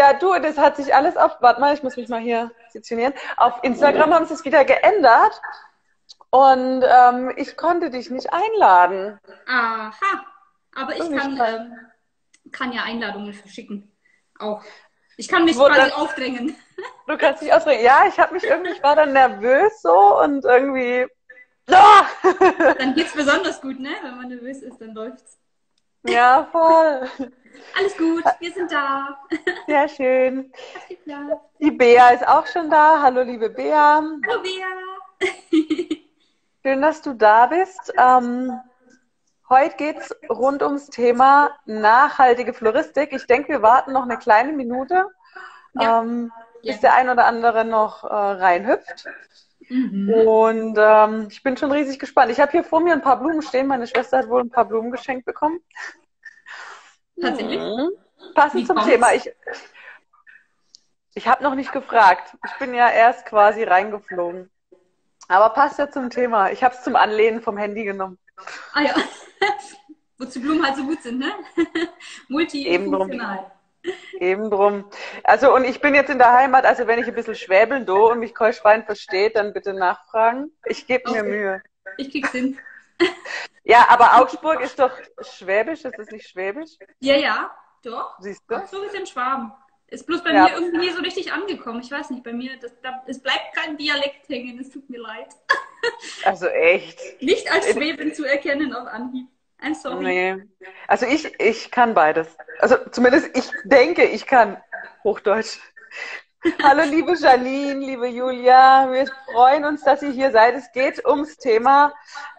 Ja, du, das hat sich alles warte mal, ich muss mich mal hier positionieren. Auf Instagram haben sie es wieder geändert und ich konnte dich nicht einladen. Aha. Aber ich Irgendwie schade. kann ja Einladungen verschicken. Auch. Ich kann mich Wo quasi dann, aufdrängen. du kannst dich ausdrücken. Ja, ich war dann nervös so und irgendwie. Ah! Dann geht's besonders gut, ne? Wenn man nervös ist, dann läuft's. Ja, voll. Alles gut, wir sind da. Sehr schön. Hat geklappt. Die Bea ist auch schon da. Hallo, liebe Bea. Hallo Bea. Schön, dass du da bist. Heute geht es rund ums Thema nachhaltige Floristik. Ich denke, wir warten noch eine kleine Minute, Ja, bis gerne. der ein oder andere noch reinhüpft. Mhm. Und ich bin schon riesig gespannt. Ich habe hier vor mir ein paar Blumen stehen. Meine Schwester hat wohl ein paar Blumen geschenkt bekommen. Tatsächlich? Hm. Passend Wie zum Thema. kommt's? Ich habe noch nicht gefragt. Ich bin ja erst quasi reingeflogen. Aber passt ja zum Thema. Ich habe es zum Anlehnen vom Handy genommen. Ah ja. Wozu Blumen halt so gut sind, ne? Eben drum. Multifunktional. Eben drum. Also, und ich bin jetzt in der Heimat, also wenn ich ein bisschen schwäbeln do und mich kein Schwein versteht, dann bitte nachfragen. Ich gebe mir Okay. Mühe. Ich krieg's hin. Ja, aber Augsburg ist doch Schwäbisch, ist es nicht Schwäbisch? Ja, ja, doch. Siehst du? Augsburg ist in Schwaben. Ist bloß bei mir Ja, irgendwie nie so richtig angekommen. Ich weiß nicht, bei mir, es bleibt kein Dialekt hängen, es tut mir leid. also echt. Nicht als Schwäbin zu erkennen auf Anhieb. I'm sorry. Nee. Also ich kann beides. Also zumindest ich denke, ich kann Hochdeutsch. Hallo liebe Janine, liebe Julia, wir freuen uns, dass ihr hier seid. Es geht ums Thema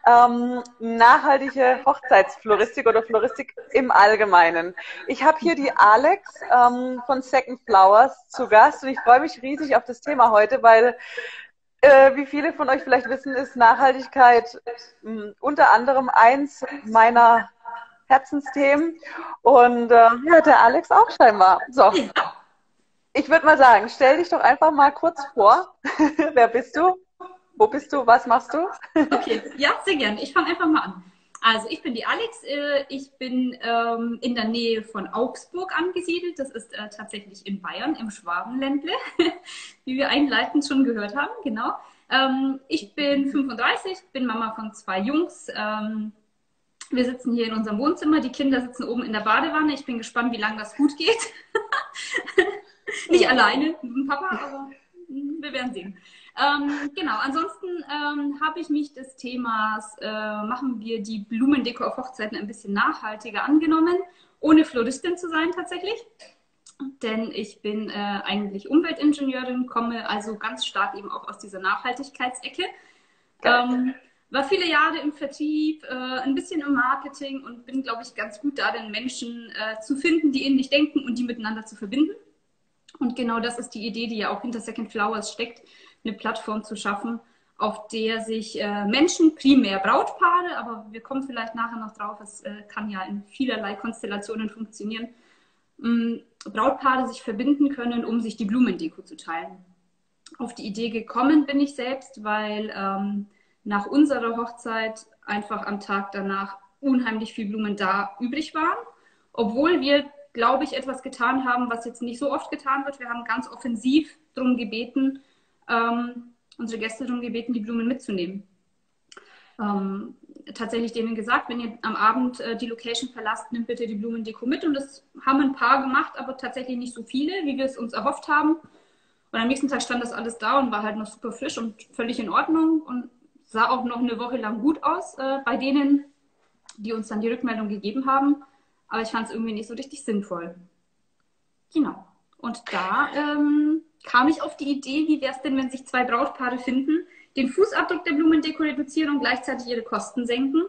nachhaltige Hochzeitsfloristik oder Floristik im Allgemeinen. Ich habe hier die Alex von Second Flowers zu Gast und ich freue mich riesig auf das Thema heute, weil wie viele von euch vielleicht wissen, ist Nachhaltigkeit unter anderem eins meiner Herzensthemen und ja, der Alex auch scheinbar. So, Ja, ich würde mal sagen, stell dich doch einfach mal kurz vor. Wer bist du? Wo bist du? Was machst du? okay. Ja, sehr gerne. Ich fange einfach mal an. Also, ich bin die Alex. Ich bin in der Nähe von Augsburg angesiedelt. Das ist tatsächlich in Bayern, im Schwabenländle, wie wir einleitend schon gehört haben. Genau. Ich bin 35, bin Mama von 2 Jungs. Wir sitzen hier in unserem Wohnzimmer. Die Kinder sitzen oben in der Badewanne. Ich bin gespannt, wie lange das gut geht. Nicht alleine mit dem Papa, aber wir werden sehen. Genau, ansonsten habe ich mich des Themas, machen wir die Blumendeko auf Hochzeiten ein bisschen nachhaltiger angenommen, ohne Floristin zu sein tatsächlich. Denn ich bin eigentlich Umweltingenieurin, komme also ganz stark eben auch aus dieser Nachhaltigkeitsecke. Geil. War viele Jahre im Vertrieb, ein bisschen im Marketing und bin, glaube ich, ganz gut darin, Menschen zu finden, die ähnlich denken und die miteinander zu verbinden. Und genau das ist die Idee, die ja auch hinter Second Flowers steckt, eine Plattform zu schaffen, auf der sich Menschen, primär Brautpaare, aber wir kommen vielleicht nachher noch drauf, es kann ja in vielerlei Konstellationen funktionieren, Brautpaare sich verbinden können, um sich die Blumendeko zu teilen. Auf die Idee gekommen bin ich selbst, weil nach unserer Hochzeit einfach am Tag danach unheimlich viel Blumen da übrig waren, obwohl wir, glaube ich, etwas getan haben, was jetzt nicht so oft getan wird. Wir haben ganz offensiv darum gebeten, unsere Gäste darum gebeten, die Blumen mitzunehmen. Tatsächlich denen gesagt, wenn ihr am Abend die Location verlasst, nehmt bitte die Blumendeko mit. Und das haben ein paar gemacht, aber tatsächlich nicht so viele, wie wir es uns erhofft haben. Und am nächsten Tag stand das alles da und war halt noch super frisch und völlig in Ordnung und sah auch noch eine Woche lang gut aus bei denen, die uns dann die Rückmeldung gegeben haben. Aber ich fand es irgendwie nicht so richtig sinnvoll. Genau. Und da kam ich auf die Idee, wie wäre es denn, wenn sich 2 Brautpaare finden, den Fußabdruck der Blumendeko reduzieren und gleichzeitig ihre Kosten senken.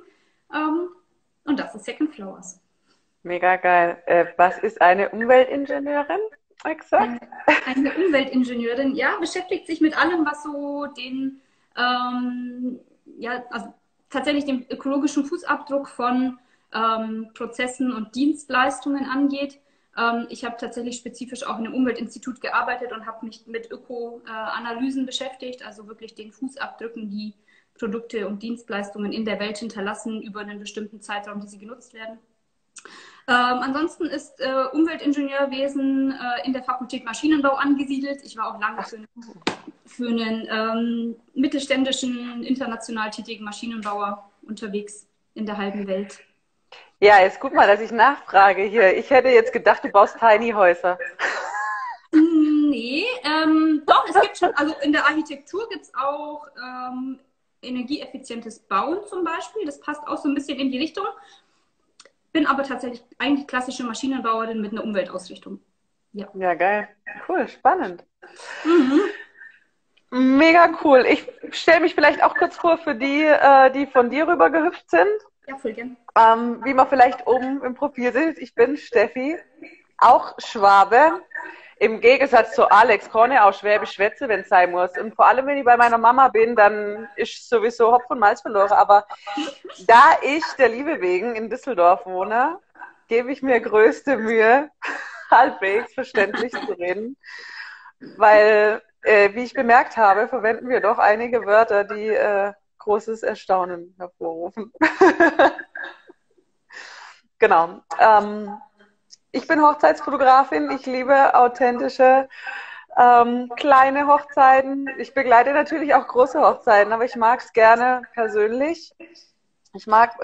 Und das ist Second Flowers. Mega geil. Was ist eine Umweltingenieurin? Exakt. Eine Umweltingenieurin, ja, beschäftigt sich mit allem, was so den, ja, also tatsächlich den ökologischen Fußabdruck von Prozessen und Dienstleistungen angeht. Ich habe tatsächlich spezifisch auch in einem Umweltinstitut gearbeitet und habe mich mit Öko-Analysen beschäftigt, also wirklich den Fußabdrücken, die Produkte und Dienstleistungen in der Welt hinterlassen über einen bestimmten Zeitraum, die sie genutzt werden. Ansonsten ist Umweltingenieurwesen in der Fakultät Maschinenbau angesiedelt. Ich war auch lange für einen mittelständischen, international tätigen Maschinenbauer unterwegs in der halben Welt. Ja, jetzt guck mal, dass ich nachfrage hier. Ich hätte jetzt gedacht, du baust Tiny Häuser. Nee, doch, es gibt schon, also in der Architektur gibt es auch energieeffizientes Bauen zum Beispiel. Das passt auch so ein bisschen in die Richtung. Bin aber tatsächlich eigentlich klassische Maschinenbauerin mit einer Umweltausrichtung. Ja, Ja, geil. Cool, spannend. Mega cool. Ich stelle mich vielleicht auch kurz vor für die, die von dir rüber gehüpft sind. Ja, voll gern. Wie man vielleicht oben im Profil sieht, ich bin Steffi, auch Schwabe. Im Gegensatz zu Alex kann ich auch Schwäbisch schwätze, wenn es sein muss. Und vor allem, wenn ich bei meiner Mama bin, dann ist sowieso Hopf und Malz verloren. Aber da ich der Liebe wegen in Düsseldorf wohne, gebe ich mir größte Mühe, halbwegs verständlich zu reden. Weil, wie ich bemerkt habe, verwenden wir doch einige Wörter, die großes Erstaunen hervorrufen. Genau. Ich bin Hochzeitsfotografin. Ich liebe authentische kleine Hochzeiten. Ich begleite natürlich auch große Hochzeiten, aber ich mag es gerne persönlich. Ich mag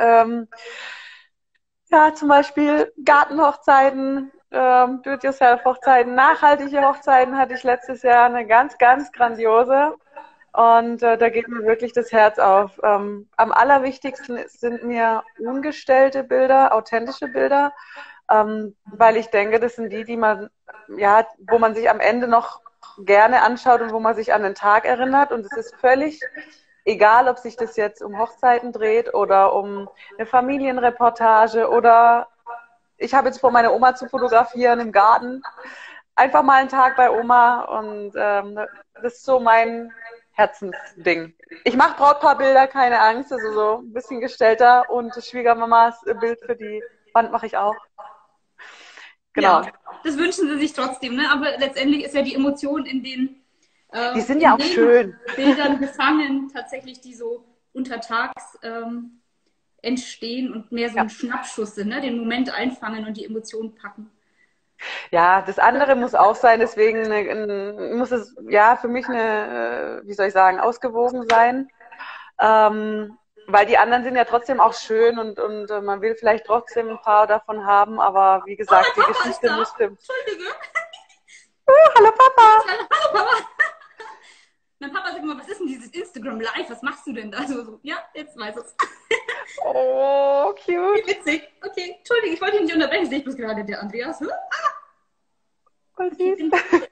ja zum Beispiel Gartenhochzeiten, Do-it-yourself-Hochzeiten, nachhaltige Hochzeiten hatte ich letztes Jahr eine ganz, ganz grandiose. Und da geht mir wirklich das Herz auf. Am allerwichtigsten sind mir ungestellte Bilder, authentische Bilder, weil ich denke, das sind die, die man, ja, wo man sich am Ende noch gerne anschaut und wo man sich an den Tag erinnert. Und es ist völlig egal, ob sich das jetzt um Hochzeiten dreht oder um eine Familienreportage oder ich habe jetzt vor, meine Oma zu fotografieren im Garten. Einfach mal einen Tag bei Oma und das ist so mein Herzensding. Ich mache Brautpaarbilder, keine Angst, also so ein bisschen gestellter und Schwiegermamas Bild für die Wand mache ich auch. Genau. Ja, das wünschen sie sich trotzdem, ne? Aber letztendlich ist ja die Emotion in den die sind ja auch schön. Bildern gefangen, tatsächlich, die so untertags entstehen und mehr so ein Schnappschuss sind, ne? Den Moment einfangen und die Emotionen packen. Ja, das andere muss auch sein, deswegen muss es ja für mich eine, wie soll ich sagen, ausgewogen sein. Weil die anderen sind ja trotzdem auch schön und man will vielleicht trotzdem ein paar davon haben, aber wie gesagt, die Geschichte muss stimmen. Entschuldige. Hallo Papa! Hallo Papa! Mein Papa sagt immer, was ist denn dieses Instagram Live? Was machst du denn da? So, ja, jetzt weiß es. Oh, cute. Wie witzig. Okay, Entschuldige, ich wollte dich nicht unterbrechen. Sehe ich bloß gerade der Andreas. Voll süß.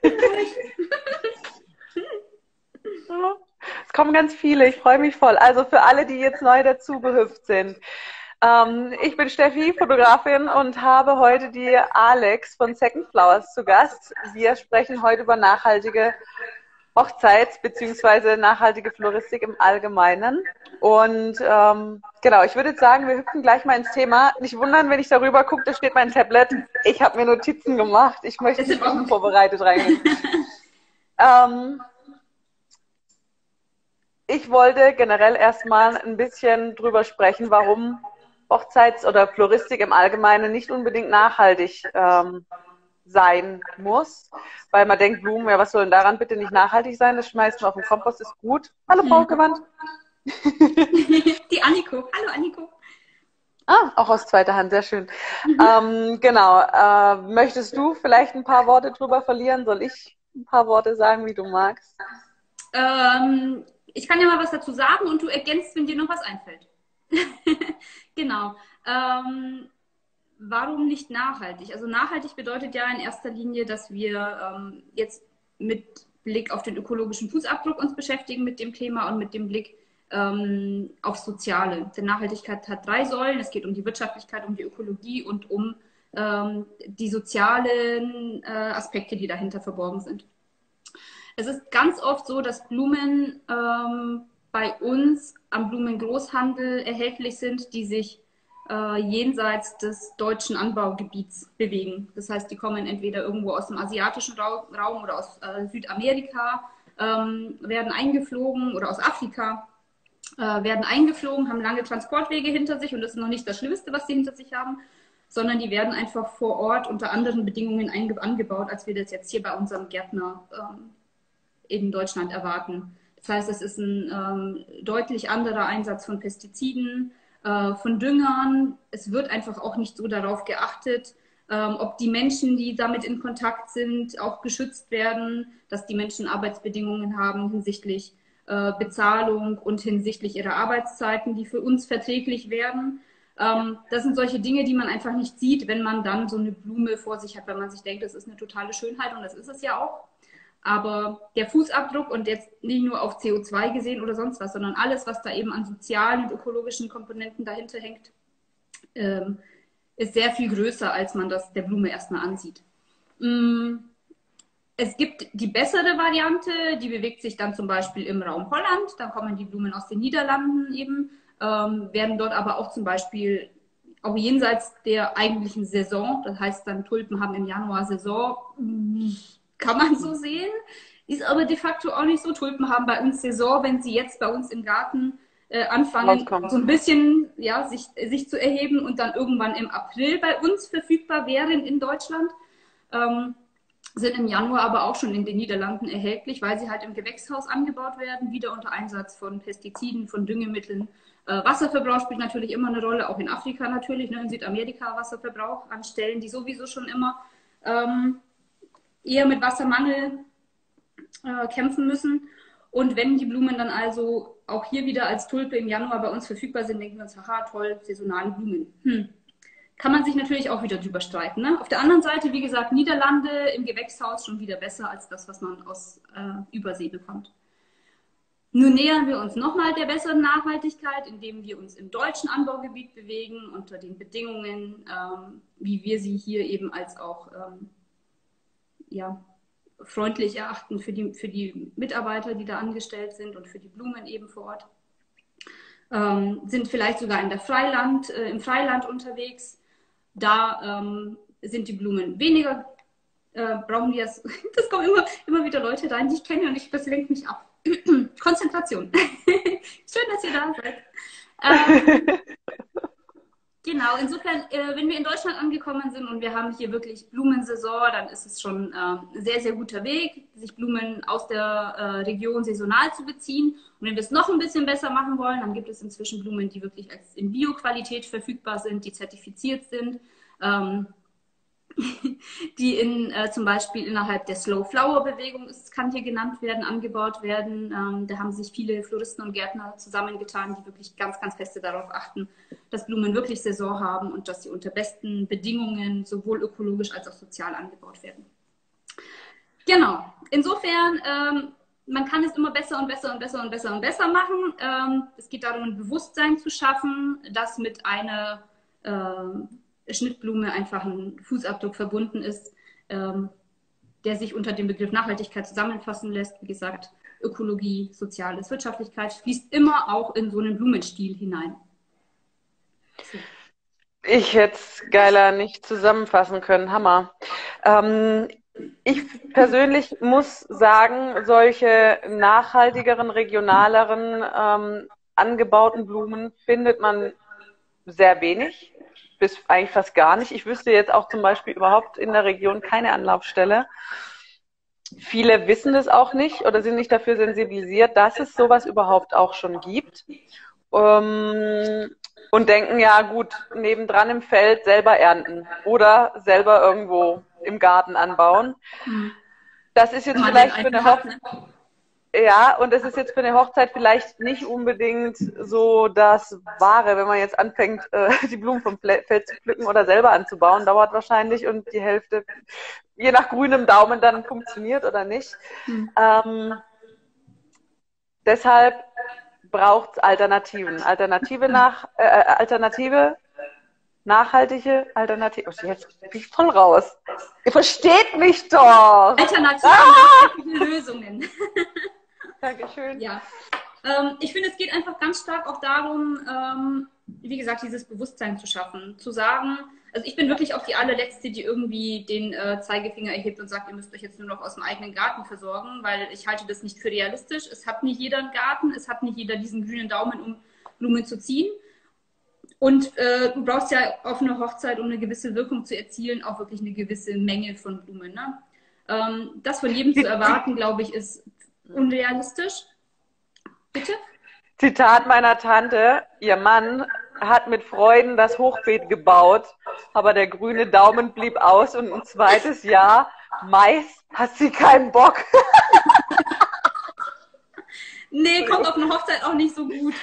Es kommen ganz viele, ich freue mich voll. Also für alle, die jetzt neu dazugehüpft sind. Ich bin Steffi, Fotografin und habe heute die Alex von Second Flowers zu Gast. Wir sprechen heute über nachhaltige Hochzeits- bzw. nachhaltige Floristik im Allgemeinen. Und genau, ich würde jetzt sagen, wir hüpfen gleich mal ins Thema. Nicht wundern, wenn ich darüber gucke, da steht mein Tablet. Ich habe mir Notizen gemacht. Ich möchte nicht unvorbereitet reingehen. Ich wollte generell erstmal ein bisschen drüber sprechen, warum Hochzeits- oder Floristik im Allgemeinen nicht unbedingt nachhaltig sein muss, weil man denkt, Blumen, ja, was soll denn daran bitte nicht nachhaltig sein? Das schmeißt man auf den Kompost, ist gut. Hallo, Brautgewand. Die Anniko. Hallo, Anniko. Ah, auch aus zweiter Hand, sehr schön. Genau. Möchtest du vielleicht ein paar Worte drüber verlieren? Soll ich ein paar Worte sagen, wie du magst? Ich kann ja mal was dazu sagen und du ergänzt, wenn dir noch was einfällt. Genau. Warum nicht nachhaltig? Also nachhaltig bedeutet ja in erster Linie, dass wir jetzt mit Blick auf den ökologischen Fußabdruck uns beschäftigen mit dem Thema und mit dem Blick auf Soziale. Denn Nachhaltigkeit hat 3 Säulen. Es geht um die Wirtschaftlichkeit, um die Ökologie und um die sozialen Aspekte, die dahinter verborgen sind. Es ist ganz oft so, dass Blumen bei uns am Blumengroßhandel erhältlich sind, die sich jenseits des deutschen Anbaugebiets bewegen. Das heißt, die kommen entweder irgendwo aus dem asiatischen Raum oder aus Südamerika, werden eingeflogen oder aus Afrika, werden eingeflogen, haben lange Transportwege hinter sich und das ist noch nicht das Schlimmste, was sie hinter sich haben. sondern die werden einfach vor Ort unter anderen Bedingungen angebaut, als wir das jetzt hier bei unserem Gärtner in Deutschland erwarten. Das heißt, es ist ein deutlich anderer Einsatz von Pestiziden, von Düngern. Es wird einfach auch nicht so darauf geachtet, ob die Menschen, die damit in Kontakt sind, auch geschützt werden, dass die Menschen Arbeitsbedingungen haben hinsichtlich Bezahlung und hinsichtlich ihrer Arbeitszeiten, die für uns verträglich werden. Das sind solche Dinge, die man einfach nicht sieht, wenn man dann so eine Blume vor sich hat, weil man sich denkt, das ist eine totale Schönheit und das ist es ja auch. Aber der Fußabdruck und jetzt nicht nur auf CO2 gesehen oder sonst was, sondern alles, was da eben an sozialen und ökologischen Komponenten dahinter hängt, ist sehr viel größer, als man das der Blume erstmal ansieht. Es gibt die bessere Variante, die bewegt sich dann zum Beispiel im Raum Holland. Da kommen die Blumen aus den Niederlanden eben, werden dort aber auch zum Beispiel auch jenseits der eigentlichen Saison, das heißt dann Tulpen haben im Januar Saison, kann man so sehen, ist aber de facto auch nicht so. Tulpen haben bei uns Saison, wenn sie jetzt bei uns im Garten anfangen, so ein bisschen ja, sich zu erheben und dann irgendwann im April bei uns verfügbar wären in Deutschland. Sind im Januar aber auch schon in den Niederlanden erhältlich, weil sie halt im Gewächshaus angebaut werden, wieder unter Einsatz von Pestiziden, von Düngemitteln. Wasserverbrauch spielt natürlich immer eine Rolle, auch in Afrika natürlich, ne, in Südamerika Wasserverbrauch an Stellen, die sowieso schon immer eher mit Wassermangel kämpfen müssen. Und wenn die Blumen dann also auch hier wieder als Tulpe im Januar bei uns verfügbar sind, denken wir uns, haha, toll, saisonale Blumen. Kann man sich natürlich auch wieder drüber streiten. Ne? Auf der anderen Seite, wie gesagt, Niederlande im Gewächshaus schon wieder besser als das, was man aus Übersee bekommt. Nun nähern wir uns nochmal der besseren Nachhaltigkeit, indem wir uns im deutschen Anbaugebiet bewegen, unter den Bedingungen, wie wir sie hier eben als auch ja, freundlich erachten für die Mitarbeiter, die da angestellt sind und für die Blumen eben vor Ort. Sind vielleicht sogar im Freiland unterwegs. Da sind die Blumen weniger, brauchen wir es. Das kommen immer wieder Leute rein, die ich kenne und das lenkt mich ab. Konzentration. Schön, dass ihr da seid. Genau, insofern, wenn wir in Deutschland angekommen sind und wir haben hier wirklich Blumensaison, dann ist es schon ein sehr, sehr guter Weg, sich Blumen aus der Region saisonal zu beziehen. Und wenn wir es noch ein bisschen besser machen wollen, dann gibt es inzwischen Blumen, die wirklich als in Bio-Qualität verfügbar sind, die zertifiziert sind, die zum Beispiel innerhalb der Slow-Flower-Bewegung, es kann hier genannt werden, angebaut werden. Da haben sich viele Floristen und Gärtner zusammengetan, die wirklich ganz, ganz feste darauf achten, dass Blumen wirklich Saison haben und dass sie unter besten Bedingungen sowohl ökologisch als auch sozial angebaut werden. Genau. Insofern, man kann es immer besser und besser und besser und besser und besser machen. Es geht darum, ein Bewusstsein zu schaffen, dass mit einer Schnittblume einfach ein Fußabdruck verbunden ist, der sich unter dem Begriff Nachhaltigkeit zusammenfassen lässt. Wie gesagt, Ökologie, Soziales, Wirtschaftlichkeit fließt immer auch in so einen Blumenstiel hinein. So. Ich hätte es geiler nicht zusammenfassen können. Hammer. Ich persönlich muss sagen, solche nachhaltigeren, regionaleren angebauten Blumen findet man sehr wenig. Bis eigentlich fast gar nicht. Ich wüsste jetzt auch zum Beispiel überhaupt in der Region keine Anlaufstelle. Viele wissen es auch nicht oder sind nicht dafür sensibilisiert, dass es sowas überhaupt auch schon gibt. Und denken, ja gut, nebendran im Feld selber ernten oder selber irgendwo im Garten anbauen. Das ist jetzt vielleicht für eine Hochzeit. Ja, und es ist jetzt für eine Hochzeit vielleicht nicht unbedingt so das Wahre, wenn man jetzt anfängt, die Blumen vom Feld zu pflücken oder selber anzubauen, dauert wahrscheinlich und die Hälfte, je nach grünem Daumen, dann funktioniert oder nicht. Deshalb braucht es Alternativen. Nachhaltige Alternative. Oh, jetzt bin ich voll raus. Ihr versteht mich doch! Alternative Lösungen. Dankeschön. Ja. Ich finde, es geht einfach ganz stark auch darum, wie gesagt, dieses Bewusstsein zu schaffen. Zu sagen, also ich bin wirklich auch die allerletzte, die irgendwie den Zeigefinger erhebt und sagt, ihr müsst euch jetzt nur noch aus dem eigenen Garten versorgen, weil ich halte das nicht für realistisch. Es hat nicht jeder einen Garten, es hat nicht jeder diesen grünen Daumen, um Blumen zu ziehen. Und du brauchst ja auf einer Hochzeit, um eine gewisse Wirkung zu erzielen, auch wirklich eine gewisse Menge von Blumen. Ne? Das von jedem zu erwarten, glaube ich, ist unrealistisch. Bitte? Zitat meiner Tante, ihr Mann hat mit Freuden das Hochbeet gebaut, aber der grüne Daumen blieb aus und ein zweites Jahr Mais hat sie keinen Bock. Nee, kommt auf eine Hochzeit auch nicht so gut.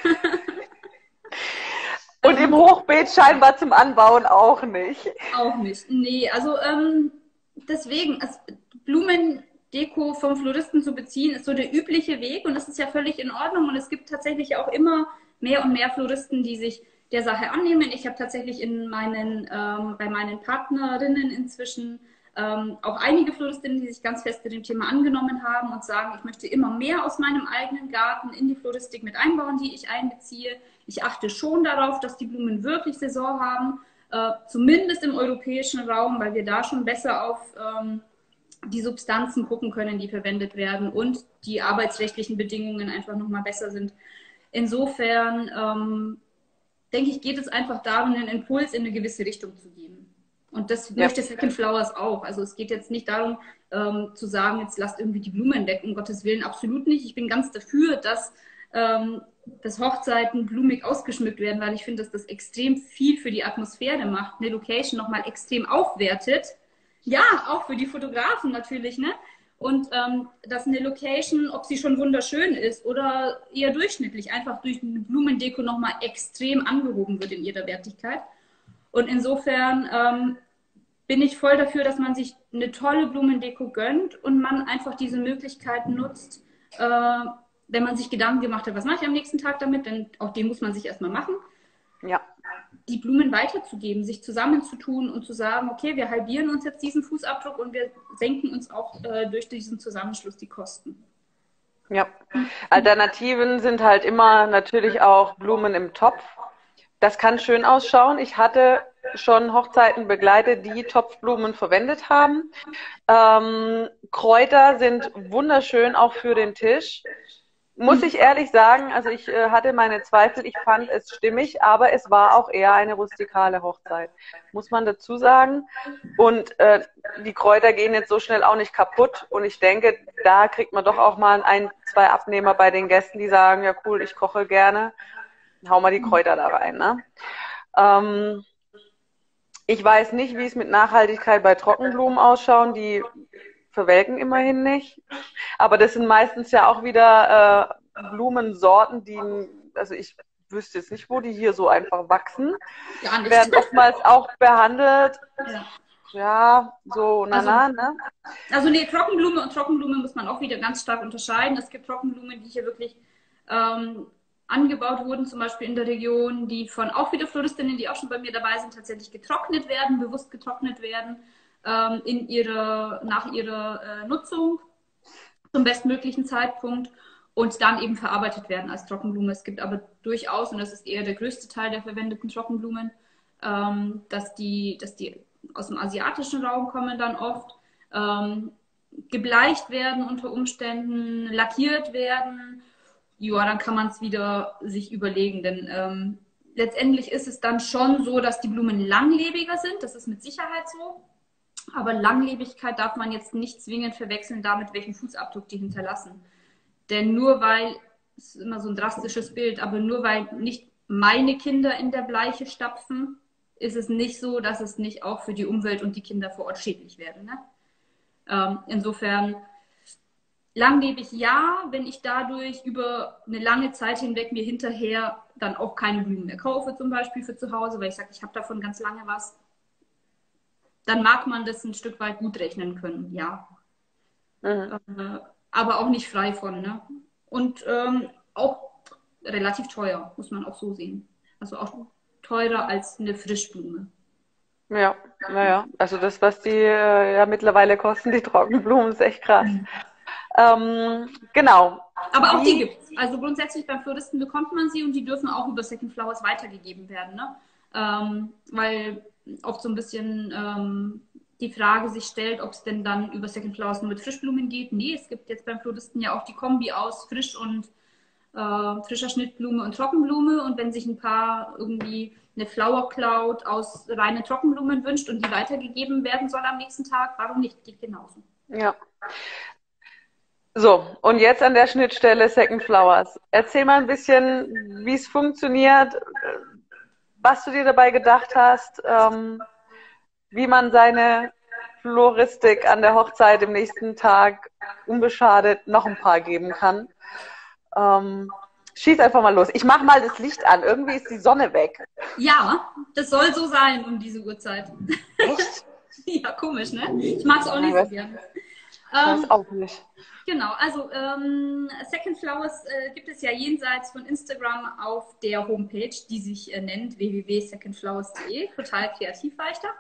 Und im Hochbeet scheinbar zum Anbauen auch nicht. Auch nicht. Nee, also deswegen, also Blumendeko vom Floristen zu beziehen, ist so der übliche Weg und das ist ja völlig in Ordnung. Und es gibt tatsächlich auch immer mehr und mehr Floristen, die sich der Sache annehmen. Ich habe tatsächlich bei meinen Partnerinnen inzwischen auch einige Floristinnen, die sich ganz fest dem Thema angenommen haben und sagen, ich möchte immer mehr aus meinem eigenen Garten in die Floristik mit einbauen, die ich einbeziehe. Ich achte schon darauf, dass die Blumen wirklich Saison haben, zumindest im europäischen Raum, weil wir da schon besser auf die Substanzen gucken können, die verwendet werden und die arbeitsrechtlichen Bedingungen einfach nochmal besser sind. Insofern denke ich, geht es einfach darum, einen Impuls in eine gewisse Richtung zu geben. Und das möchte Second Flowers auch. Also es geht jetzt nicht darum, zu sagen, jetzt lasst irgendwie die Blumen weg, um Gottes Willen, absolut nicht. Ich bin ganz dafür, dass Hochzeiten blumig ausgeschmückt werden, weil ich finde, dass das extrem viel für die Atmosphäre macht, eine Location nochmal extrem aufwertet. Ja, auch für die Fotografen natürlich, ne? Und dass eine Location, ob sie schon wunderschön ist oder eher durchschnittlich, einfach durch eine Blumendeko nochmal extrem angehoben wird in ihrer Wertigkeit. Und insofern bin ich voll dafür, dass man sich eine tolle Blumendeko gönnt und man einfach diese Möglichkeiten nutzt, wenn man sich Gedanken gemacht hat, was mache ich am nächsten Tag damit, denn auch den muss man sich erstmal machen. Ja. Die Blumen weiterzugeben, sich zusammenzutun und zu sagen, okay, wir halbieren uns jetzt diesen Fußabdruck und wir senken uns auch durch diesen Zusammenschluss die Kosten. Ja, Alternativen sind halt immer natürlich auch Blumen im Topf. Das kann schön ausschauen. Ich hatte schon Hochzeiten begleitet, die Topfblumen verwendet haben. Kräuter sind wunderschön auch für den Tisch. Muss ich ehrlich sagen, also ich hatte meine Zweifel, ich fand es stimmig, aber es war auch eher eine rustikale Hochzeit, muss man dazu sagen. Und die Kräuter gehen jetzt so schnell auch nicht kaputt. Und ich denke, da kriegt man doch auch mal ein, zwei Abnehmer bei den Gästen, die sagen, ja cool, ich koche gerne, hau mal die Kräuter da rein. Ne? Ich weiß nicht, wie es mit Nachhaltigkeit bei Trockenblumen ausschauen, die verwelken immerhin nicht. Aber das sind meistens ja auch wieder Blumensorten, die, also ich wüsste jetzt nicht, wo die hier so einfach wachsen. Gar nicht. Werden oftmals auch behandelt. Ja, so, ne? Also nee, Trockenblume und Trockenblume muss man auch wieder ganz stark unterscheiden. Es gibt Trockenblumen, die hier wirklich angebaut wurden, zum Beispiel in der Region, die von auch wieder Floristinnen, die auch schon bei mir dabei sind, tatsächlich getrocknet werden, bewusst getrocknet werden, nach ihrer Nutzung zum bestmöglichen Zeitpunkt und dann eben verarbeitet werden als Trockenblume. Es gibt aber durchaus, und das ist eher der größte Teil der verwendeten Trockenblumen, dass die aus dem asiatischen Raum kommen dann oft, gebleicht werden unter Umständen, lackiert werden. Ja, dann kann man es wieder sich überlegen, denn letztendlich ist es dann schon so, dass die Blumen langlebiger sind, das ist mit Sicherheit so, aber Langlebigkeit darf man jetzt nicht zwingend verwechseln damit, welchen Fußabdruck die hinterlassen. Denn nur weil, das ist immer so ein drastisches Bild, aber nur weil nicht meine Kinder in der Bleiche stapfen, ist es nicht so, dass es nicht auch für die Umwelt und die Kinder vor Ort schädlich wäre. Ne? Insofern langlebig ja, wenn ich dadurch über eine lange Zeit hinweg mir hinterher dann auch keine Blumen mehr kaufe, zum Beispiel für zu Hause, weil ich sage, ich habe davon ganz lange was, dann mag man das ein Stück weit gut rechnen können, ja. Aber auch nicht frei von, ne? Und auch relativ teuer, muss man auch so sehen. Also auch teurer als eine Frischblume. Ja, naja, also das, was die ja mittlerweile kosten, die Trockenblumen, ist echt krass. Genau. Aber auch die gibt es. Also grundsätzlich beim Floristen bekommt man sie und die dürfen auch über Second Flowers weitergegeben werden, ne? Weil oft so ein bisschen die Frage sich stellt, ob es denn dann über Second Flowers nur mit Frischblumen geht. Nee, es gibt jetzt beim Floristen ja auch die Kombi aus frisch und frischer Schnittblume und Trockenblume. Und wenn sich ein Paar irgendwie eine Flower Cloud aus reinen Trockenblumen wünscht und die weitergegeben werden soll am nächsten Tag, warum nicht? Geht genauso. Ja. So, und jetzt an der Schnittstelle Second Flowers. Erzähl mal ein bisschen, wie es funktioniert, was du dir dabei gedacht hast, wie man seine Floristik an der Hochzeit im nächsten Tag unbeschadet noch ein paar geben kann. Schieß einfach mal los. Ich mache mal das Licht an. Irgendwie ist die Sonne weg. Ja, das soll so sein um diese Uhrzeit. Echt? Ja, komisch, ne? Ich mag es auch nicht so gerne. Das auch nicht. Genau, also Second Flowers gibt es ja jenseits von Instagram auf der Homepage, die sich nennt www.secondflowers.de. Total kreativ war ich da.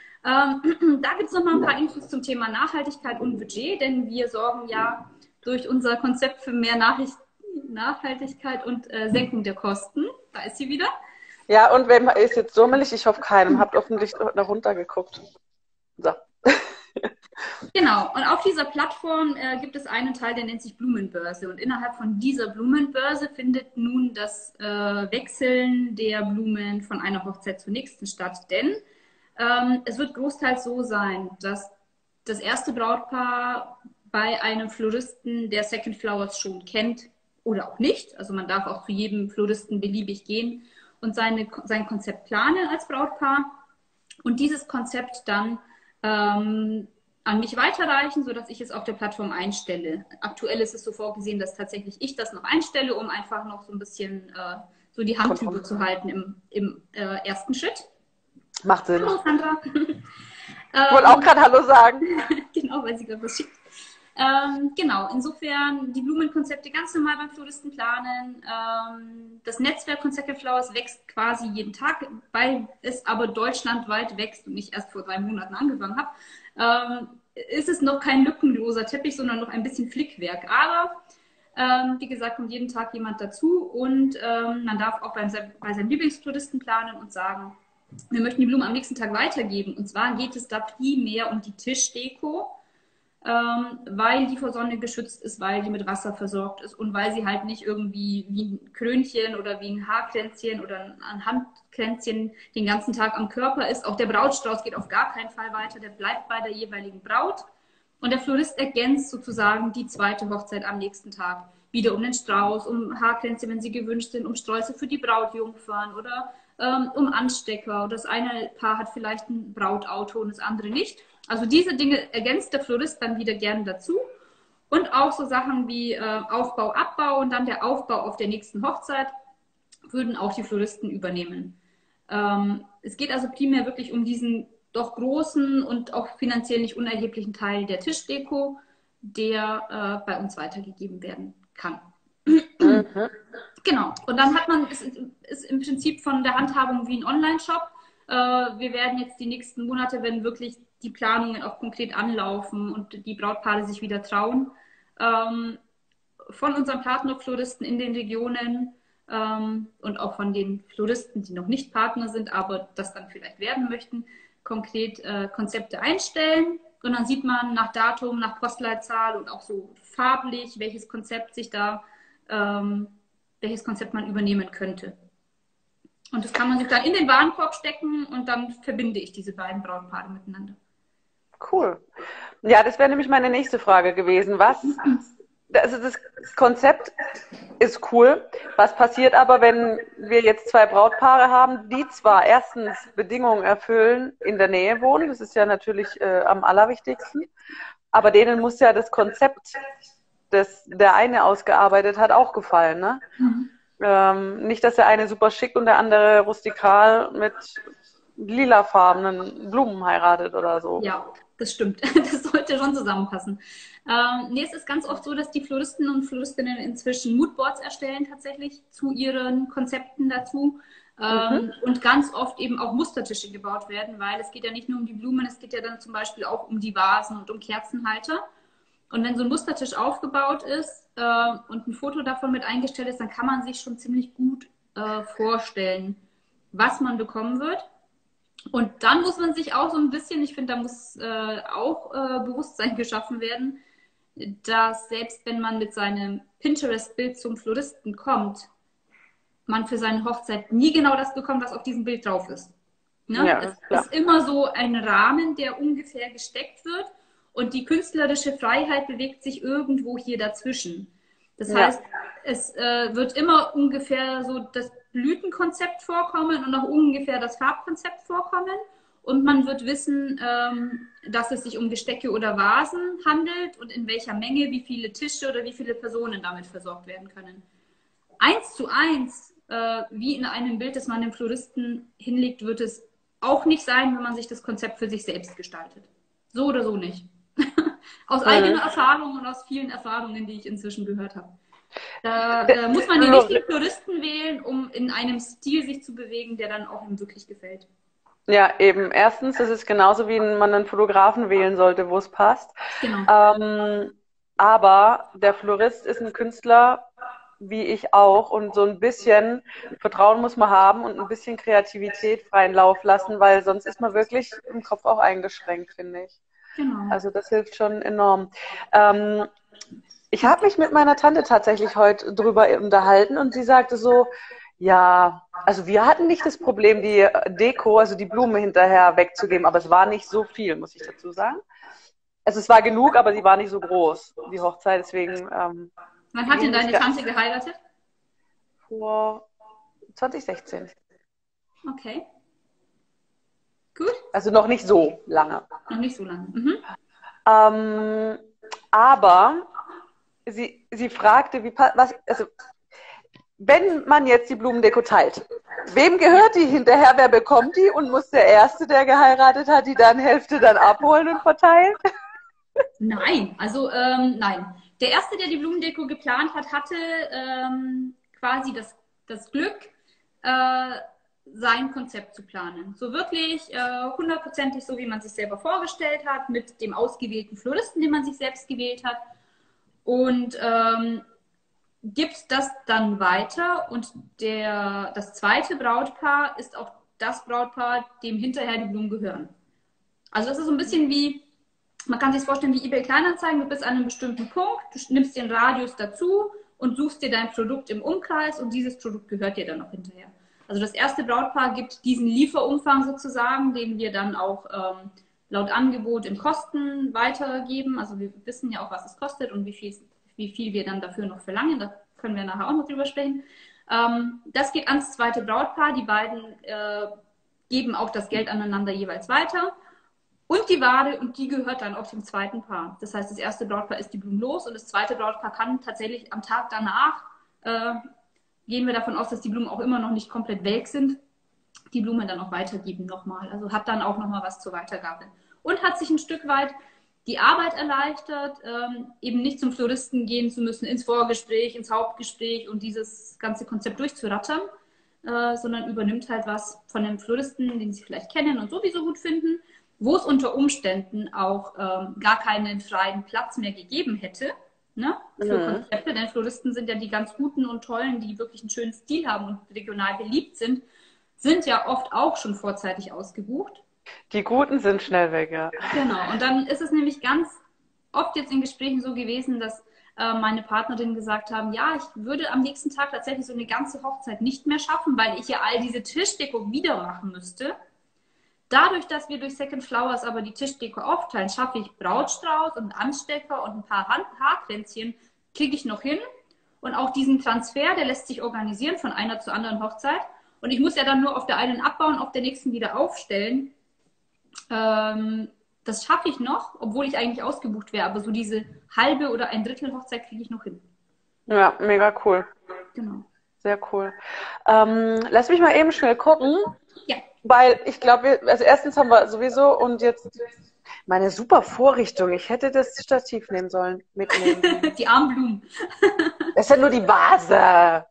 Da gibt es noch mal ein paar Infos zum Thema Nachhaltigkeit und Budget, denn wir sorgen ja durch unser Konzept für mehr Nachhaltigkeit und Senkung der Kosten. Da ist sie wieder. Ja, und wenn man ist jetzt summelig, ich hoffe keinem, habt hoffentlich nach runter geguckt. So. Genau, und auf dieser Plattform gibt es einen Teil, der nennt sich Blumenbörse. Und innerhalb von dieser Blumenbörse findet nun das Wechseln der Blumen von einer Hochzeit zur nächsten statt. Denn es wird großteils so sein, dass das erste Brautpaar bei einem Floristen, der Second Flowers schon kennt oder auch nicht, also man darf auch zu jedem Floristen beliebig gehen und sein Konzept planen als Brautpaar und dieses Konzept dann an mich weiterreichen, sodass ich es auf der Plattform einstelle. Aktuell ist es so vorgesehen, dass tatsächlich ich das noch einstelle, um einfach noch so ein bisschen so die Hand drüber zu halten im ersten Schritt. Macht Sinn. Hallo Sandra. Ich wollte auch gerade Hallo sagen. Genau, weil sie gerade was schickt. Genau, insofern die Blumenkonzepte ganz normal beim Floristen planen. Das Netzwerk von Second Flowers wächst quasi jeden Tag, weil es aber deutschlandweit wächst und ich erst vor 3 Monaten angefangen habe. Ist es noch kein lückenloser Teppich, sondern noch ein bisschen Flickwerk. Aber wie gesagt, kommt jeden Tag jemand dazu und man darf auch bei seinem Lieblingsfloristen planen und sagen, wir möchten die Blumen am nächsten Tag weitergeben. Und zwar geht es da primär um die Tischdeko, weil die vor Sonne geschützt ist, weil die mit Wasser versorgt ist und weil sie halt nicht irgendwie wie ein Krönchen oder wie ein Haarkränzchen oder ein Handkränzchen den ganzen Tag am Körper ist. Auch der Brautstrauß geht auf gar keinen Fall weiter, der bleibt bei der jeweiligen Braut. Und der Florist ergänzt sozusagen die zweite Hochzeit am nächsten Tag. Wieder um den Strauß, um Haarkränzchen, wenn sie gewünscht sind, um Sträuße für die Brautjungfern oder um Anstecker. Das eine Paar hat vielleicht ein Brautauto und das andere nicht. Also diese Dinge ergänzt der Florist dann wieder gerne dazu. Und auch so Sachen wie Aufbau, Abbau und dann der Aufbau auf der nächsten Hochzeit würden auch die Floristen übernehmen. Es geht also primär wirklich um diesen doch großen und auch finanziell nicht unerheblichen Teil der Tischdeko, der bei uns weitergegeben werden kann. Mhm. Genau. Und dann hat man, ist im Prinzip von der Handhabung wie ein Online-Shop. Wir werden jetzt die nächsten Monate, wenn wirklich die Planungen auch konkret anlaufen und die Brautpaare sich wieder trauen, von unseren Partnerfloristen in den Regionen und auch von den Floristen, die noch nicht Partner sind, aber das dann vielleicht werden möchten, konkret Konzepte einstellen. Und dann sieht man nach Datum, nach Postleitzahl und auch so farblich, welches Konzept man übernehmen könnte. Und das kann man sich dann in den Warenkorb stecken und dann verbinde ich diese beiden Brautpaare miteinander. Cool. Ja, das wäre nämlich meine nächste Frage gewesen. Also das Konzept ist cool. Was passiert aber, wenn wir jetzt 2 Brautpaare haben, die zwar erstens Bedingungen erfüllen, in der Nähe wohnen, das ist ja natürlich am allerwichtigsten, aber denen muss ja das Konzept, das der eine ausgearbeitet hat, auch gefallen, ne? Mhm. Nicht, dass der eine super schick und der andere rustikal mit lilafarbenen Blumen heiratet oder so. Ja, das stimmt. Das sollte schon zusammenpassen. Es ist ganz oft so, dass die Floristen und Floristinnen inzwischen Moodboards erstellen tatsächlich zu ihren Konzepten dazu. Und ganz oft eben auch Mustertische gebaut werden, weil es geht ja nicht nur um die Blumen, es geht ja dann zum Beispiel auch um die Vasen und um Kerzenhalter. Und wenn so ein Mustertisch aufgebaut ist und ein Foto davon mit eingestellt ist, dann kann man sich schon ziemlich gut vorstellen, was man bekommen wird. Und dann muss man sich auch so ein bisschen, ich finde, da muss auch Bewusstsein geschaffen werden, dass selbst wenn man mit seinem Pinterest-Bild zum Floristen kommt, man für seine Hochzeit nie genau das bekommt, was auf diesem Bild drauf ist. Ne? Ja, Es ist immer so ein Rahmen, der ungefähr gesteckt wird und die künstlerische Freiheit bewegt sich irgendwo hier dazwischen. Das heißt, es wird immer ungefähr so das Blütenkonzept vorkommen und auch ungefähr das Farbkonzept vorkommen. Und man wird wissen, dass es sich um Gestecke oder Vasen handelt und in welcher Menge, wie viele Tische oder wie viele Personen damit versorgt werden können. 1:1, wie in einem Bild, das man dem Floristen hinlegt, wird es auch nicht sein, wenn man sich das Konzept für sich selbst gestaltet. So oder so nicht. Aus eigener Erfahrung und aus vielen Erfahrungen, die ich inzwischen gehört habe. Da muss man den richtigen Floristen wählen, um in einem Stil sich zu bewegen, der dann auch ihm wirklich gefällt. Ja, eben. Erstens, das ist genauso, wie man einen Fotografen wählen sollte, wo es passt. Genau. Aber der Florist ist ein Künstler, wie ich auch, und so ein bisschen Vertrauen muss man haben und ein bisschen Kreativität freien Lauf lassen, weil sonst ist man wirklich im Kopf auch eingeschränkt, finde ich. Genau. Also das hilft schon enorm. Ich habe mich mit meiner Tante tatsächlich heute drüber unterhalten und sie sagte so, ja, also wir hatten nicht das Problem, die Deko, also die Blume hinterher wegzugeben, aber es war nicht so viel, muss ich dazu sagen. Also es war genug, aber sie war nicht so groß, die Hochzeit, deswegen... Wann hat denn deine Tante geheiratet? Vor 2016. Okay. Gut. Also noch nicht so lange. Noch nicht so lange. Mhm. Aber sie fragte, also wenn man jetzt die Blumendeko teilt, wem gehört die hinterher, wer bekommt die und muss der Erste, der geheiratet hat, die dann Hälfte dann abholen und verteilen? Nein, also nein. Der Erste, der die Blumendeko geplant hat, hatte quasi das Glück, sein Konzept zu planen. So wirklich 100%ig so, wie man sich selber vorgestellt hat, mit dem ausgewählten Floristen, den man sich selbst gewählt hat. Und gibt das dann weiter und das zweite Brautpaar ist auch das Brautpaar, dem hinterher die Blumen gehören. Also das ist so ein bisschen wie, man kann sich das vorstellen wie eBay Kleinanzeigen, du bist an einem bestimmten Punkt, du nimmst den Radius dazu und suchst dir dein Produkt im Umkreis und dieses Produkt gehört dir dann auch hinterher. Also das erste Brautpaar gibt diesen Lieferumfang sozusagen, den wir dann auch laut Angebot in Kosten weitergeben. Also wir wissen ja auch, was es kostet und wie viel wir dann dafür noch verlangen. Da können wir nachher auch noch drüber sprechen. Das geht ans zweite Brautpaar. Die beiden geben auch das Geld aneinander jeweils weiter. Und die Ware, und die gehört dann auch dem zweiten Paar. Das heißt, das erste Brautpaar ist die Blumen los und das zweite Brautpaar kann tatsächlich am Tag danach, gehen wir davon aus, dass die Blumen auch immer noch nicht komplett welk sind, die Blumen dann auch weitergeben nochmal. Also hat dann auch nochmal was zur Weitergabe. Und hat sich ein Stück weit die Arbeit erleichtert, eben nicht zum Floristen gehen zu müssen, ins Vorgespräch, ins Hauptgespräch und dieses ganze Konzept durchzurattern, sondern übernimmt halt was von dem Floristen, den sie vielleicht kennen und sowieso gut finden, wo es unter Umständen auch gar keinen freien Platz mehr gegeben hätte, ne, für Konzepte, denn Floristen sind ja die ganz guten und tollen, die wirklich einen schönen Stil haben und regional beliebt sind ja oft auch schon vorzeitig ausgebucht. Die Guten sind schnell weg, ja. Genau, und dann ist es nämlich ganz oft jetzt in Gesprächen so gewesen, dass meine Partnerin gesagt haben, ja, ich würde am nächsten Tag tatsächlich so eine ganze Hochzeit nicht mehr schaffen, weil ich ja all diese Tischdeko wieder machen müsste. Dadurch, dass wir durch Second Flowers aber die Tischdeko aufteilen, schaffe ich Brautstrauß und Anstecker und ein paar Haarkränzchen, kriege ich noch hin. Und auch diesen Transfer, der lässt sich organisieren von einer zur anderen Hochzeit. Und ich muss ja dann nur auf der einen abbauen, auf der nächsten wieder aufstellen. Das schaffe ich noch, obwohl ich eigentlich ausgebucht wäre. Aber so diese halbe oder ein Drittel Hochzeit kriege ich noch hin. Ja, mega cool. Genau. Sehr cool. Lass mich mal eben schnell gucken. Ja. Weil ich glaube, also erstens haben wir sowieso und jetzt meine super Vorrichtung. Ich hätte das Stativ nehmen sollen, mitnehmen. Die Armblumen. Das ist ja nur die Vase.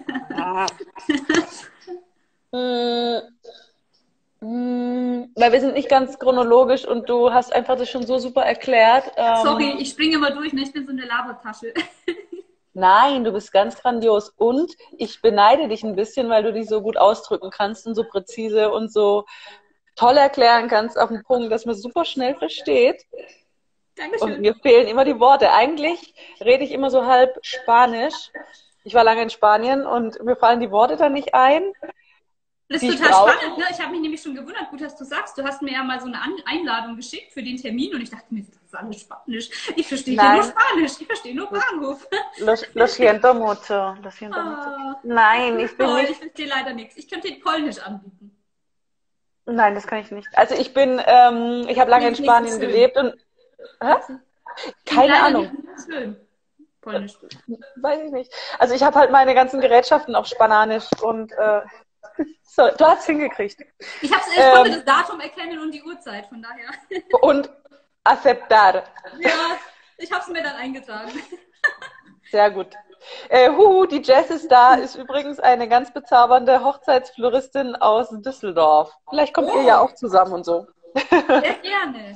Weil wir sind nicht ganz chronologisch und du hast einfach das schon so super erklärt. Sorry, ich springe immer durch, ne? Ich bin so eine Labertasche. Nein, du bist ganz grandios und ich beneide dich ein bisschen, weil du dich so gut ausdrücken kannst und so präzise und so toll erklären kannst auf den Punkt, dass man super schnell versteht. Und Dankeschön. mir fehlen immer die Worte. Eigentlich rede ich immer so halb Spanisch. Ich war lange in Spanien und mir fallen die Worte dann nicht ein, Das die ist ich total brauche. spannend, ne? Ich habe mich nämlich schon gewundert, gut, dass du sagst, du hast mir ja mal so eine Einladung geschickt für den Termin und ich dachte mir, das ist alles Spanisch. Ich verstehe hier nur Nein, Spanisch, ich verstehe nur Bahnhof. lo siento mucho, lo siento mucho. Ah, Nein, ich bin toll, nicht, ich verstehe leider nichts. Ich könnte dir Polnisch anbieten. nein, das kann ich nicht. Also ich habe lange in Klingt nicht so Spanien schön. gelebt und, hä? Klingt Keine leider nicht Ahnung, so schön. Polnisch. weiß ich nicht. Also ich habe halt meine ganzen Gerätschaften auf Spanisch und, so, du hast hingekriegt. Ich konnte das Datum erkennen und die Uhrzeit, von daher. Und aceptar. Ja, ich habe es mir dann eingetragen. Sehr gut. Die Jess ist da, ist übrigens eine ganz bezaubernde Hochzeitsfloristin aus Düsseldorf. Vielleicht kommt ihr ja auch zusammen und so. Sehr gerne.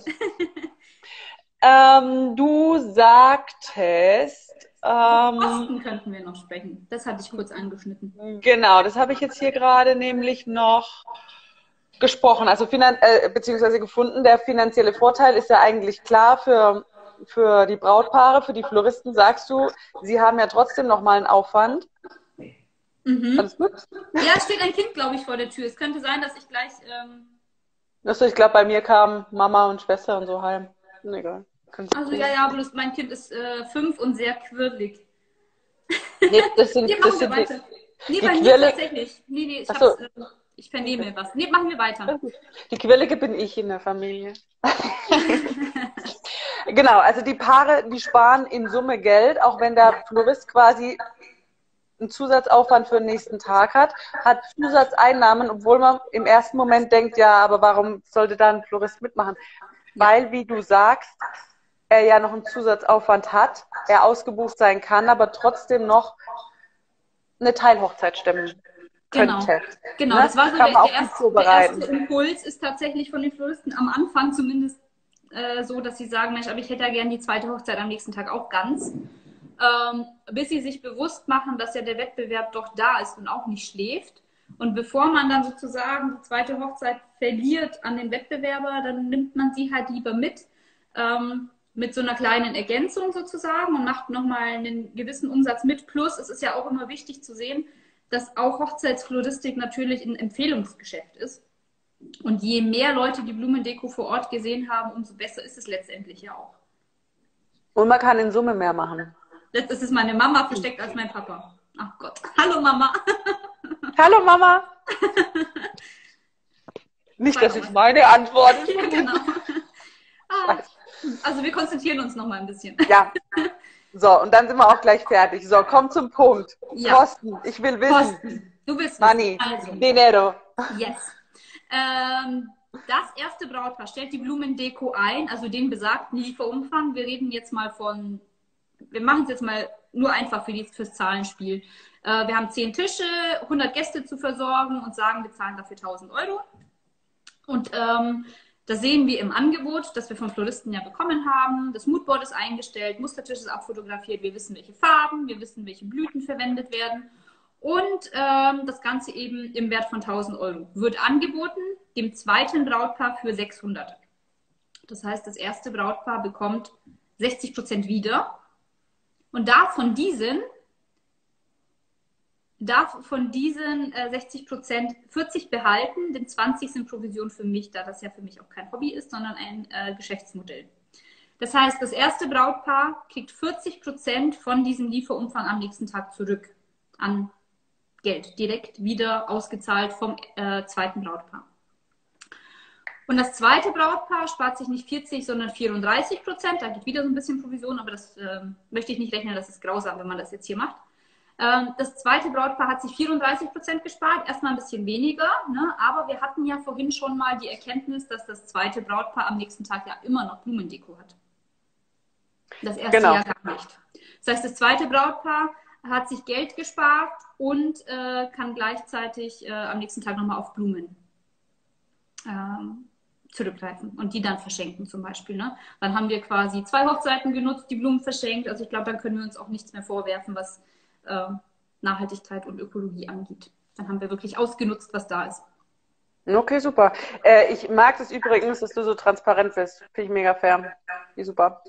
Du sagtest, Kosten könnten wir noch sprechen. Das hatte ich kurz angeschnitten. genau, das habe ich jetzt hier gerade nämlich noch gesprochen, also beziehungsweise gefunden. Der finanzielle Vorteil ist ja eigentlich klar für die Brautpaare, für die Floristen sagst du, sie haben ja trotzdem nochmal einen Aufwand. Mhm. Alles gut? Ja, es steht ein Kind, glaube ich, vor der Tür. Es könnte sein, dass ich gleich. Also ich glaube, bei mir kamen Mama und Schwester und so heim. Egal. Also ja, bloß mein Kind ist 5 und sehr quirlig. Nee, Nee, machen wir weiter. Nee, die bei mir Quirle. tatsächlich. Nee, Achso, ich vernehme was. Nee, machen wir weiter. die Quirlige bin ich in der Familie. Genau, also die Paare, die sparen in Summe Geld, auch wenn der Florist quasi einen Zusatzaufwand für den nächsten Tag hat Zusatzeinnahmen, obwohl man im ersten Moment denkt, ja, aber warum sollte da ein Florist mitmachen? Weil, wie du sagst, er ja noch einen Zusatzaufwand hat, er ausgebucht sein kann, aber trotzdem noch eine Teilhochzeit stemmen könnte. Genau, Ne? das war so Kann man auch der gut vorbereiten. erste Impuls ist tatsächlich von den Floristen am Anfang zumindest so, dass sie sagen, Mensch, aber ich hätte ja gerne die zweite Hochzeit am nächsten Tag auch ganz. Bis sie sich bewusst machen, dass ja der Wettbewerb doch da ist und auch nicht schläft. Und bevor man dann sozusagen die zweite Hochzeit verliert an den Wettbewerber, dann nimmt man sie halt lieber mit so einer kleinen Ergänzung sozusagen und macht nochmal einen gewissen Umsatz mit. Plus, es ist ja auch immer wichtig zu sehen, dass auch Hochzeitsfloristik natürlich ein Empfehlungsgeschäft ist. Und je mehr Leute die Blumendeko vor Ort gesehen haben, umso besser ist es letztendlich ja auch. Und man kann in Summe mehr machen. Das ist meine Mama versteckt als mein Papa. Ach Gott. Hallo Mama. Hallo Mama. Nicht, dass ich meine Antworten. Ja, genau. Also wir konzentrieren uns noch mal ein bisschen. Ja. So, und dann sind wir auch gleich fertig. So, komm zum Punkt. Ja. Kosten. Ich will wissen. Kosten. Du willst Money. Also. Dinero. Yes. Das erste Brautpaar stellt die Blumendeko ein, also den besagten Lieferumfang. Wir reden jetzt mal wir machen es jetzt mal nur einfach fürs Zahlenspiel. Wir haben 10 Tische, 100 Gäste zu versorgen und sagen, wir zahlen dafür 1.000 Euro. Und das sehen wir im Angebot, das wir vom Floristen ja bekommen haben. Das Moodboard ist eingestellt, Mustertisch ist abfotografiert, wir wissen, welche Farben, wir wissen, welche Blüten verwendet werden. Und das Ganze eben im Wert von 1.000 Euro. Wird angeboten dem zweiten Brautpaar für 600. Das heißt, das erste Brautpaar bekommt 60% wieder. Und darf von diesen 60% 40 behalten, denn 20 sind Provision für mich, da das ja für mich auch kein Hobby ist, sondern ein Geschäftsmodell. Das heißt, das erste Brautpaar kriegt 40% von diesem Lieferumfang am nächsten Tag zurück an Geld, direkt wieder ausgezahlt vom zweiten Brautpaar. Und das zweite Brautpaar spart sich nicht 40, sondern 34%. Da geht wieder so ein bisschen Provision, aber das möchte ich nicht rechnen, das ist grausam, wenn man das jetzt hier macht. Das zweite Brautpaar hat sich 34% gespart, erstmal ein bisschen weniger, ne? Aber wir hatten ja vorhin schon mal die Erkenntnis, dass das zweite Brautpaar am nächsten Tag ja immer noch Blumendeko hat. Das erste Jahr gar nicht. Das heißt, das zweite Brautpaar hat sich Geld gespart und kann gleichzeitig am nächsten Tag nochmal auf Blumen zurückgreifen und die dann verschenken zum Beispiel. Ne? Dann haben wir quasi 2 Hochzeiten genutzt, die Blumen verschenkt. Also ich glaube, dann können wir uns auch nichts mehr vorwerfen, was Nachhaltigkeit und Ökologie angeht. Dann haben wir wirklich ausgenutzt, was da ist. Okay, super. Ich mag das übrigens, dass du so transparent bist. Finde ich mega fair. wie super.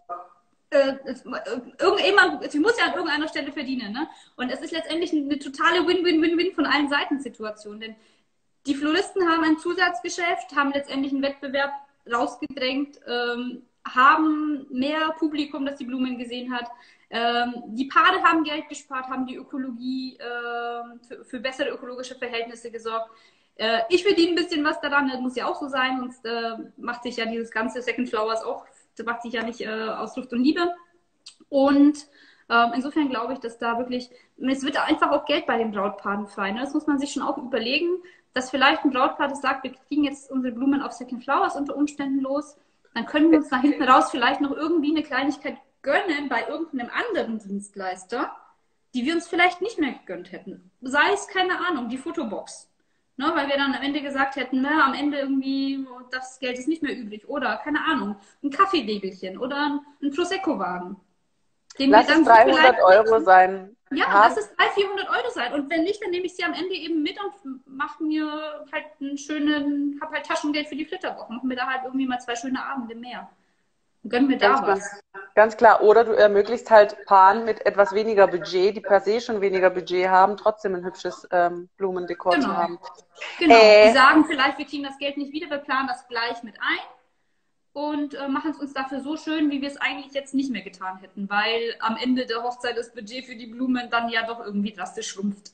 Sie muss ja an irgendeiner Stelle verdienen, ne? Und es ist letztendlich eine totale Win-Win-Win-Win von allen Seiten Situation, denn die Floristen haben ein Zusatzgeschäft, haben letztendlich einen Wettbewerb rausgedrängt, haben mehr Publikum, das die Blumen gesehen hat. Die Paare haben Geld gespart, haben die Ökologie für bessere ökologische Verhältnisse gesorgt. Ich verdiene ein bisschen was daran, das muss ja auch so sein, sonst macht sich ja dieses ganze Second Flowers auch, das macht sich ja nicht aus Luft und Liebe. Und insofern glaube ich, dass da wirklich, es wird einfach auch Geld bei den Brautpaaren frei. Ne? Das muss man sich schon auch überlegen, dass vielleicht ein Brautpaar das sagt, wir kriegen jetzt unsere Blumen auf Second Flowers unter Umständen los, dann können wir uns nach hinten raus vielleicht noch irgendwie eine Kleinigkeit gönnen bei irgendeinem anderen Dienstleister, die wir uns vielleicht nicht mehr gegönnt hätten. Sei es, keine Ahnung, die Fotobox. Ne, weil wir dann am Ende gesagt hätten, ne, am Ende irgendwie, das Geld ist nicht mehr übrig. Oder, keine Ahnung, ein Kaffeewegelchen oder ein Prosecco-Wagen. Lass es 300 Euro sein. Ja, lass es 300, 400 Euro sein. Und wenn nicht, dann nehme ich sie am Ende eben mit und mache mir halt hab halt Taschengeld für die Flitterwoche. Machen wir da halt irgendwie mal 2 schöne Abende mehr. Und gönnen mir da was. Ganz klar. Oder du ermöglichst halt Paaren mit etwas weniger Budget, die per se schon weniger Budget haben, trotzdem ein hübsches Blumendekor zu haben. Genau. Die sagen vielleicht, wir kriegen das Geld nicht wieder, wir planen das gleich mit ein. Und machen es uns dafür so schön, wie wir es eigentlich jetzt nicht mehr getan hätten, weil am Ende der Hochzeit das Budget für die Blumen dann ja doch irgendwie drastisch schrumpft.